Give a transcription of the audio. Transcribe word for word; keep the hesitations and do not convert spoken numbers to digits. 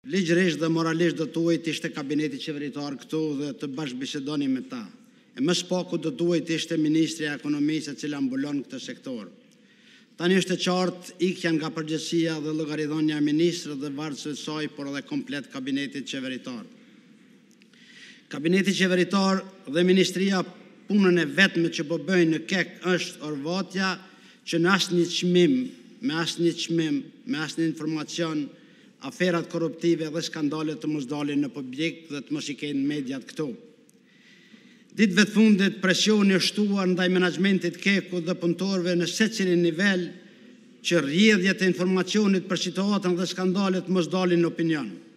ligjërisht dhe moralisht do duhet ishte kabineti qeveritar këtu dhe të bashkëbisedoni me ta. E më së paku do duhet ishte ministri i ekonomisë e cila mbulon këtë sektor. Tani është e qartë ikja nga përgjegjësia dhe llogaridhënia e ministrit dhe varësve të saj, por edhe komplet kabinetit qeveritar. Kabineti qeveritar dhe ministria punën e vetme që po bëjnë në kek është orvatja që në asnjë çmim, me asnjë çmim, me asnjë informacion, aferat korruptive dhe skandale të mos dalin në publik dhe të mos i kenë mediat këtu. Ditëve të fundit presioni është shtuar ndaj menaxhmentit keku dhe punëtorëve në secilin nivel që rrjedhjet e informacionit për situatën dhe skandalet mos dalin në opinion.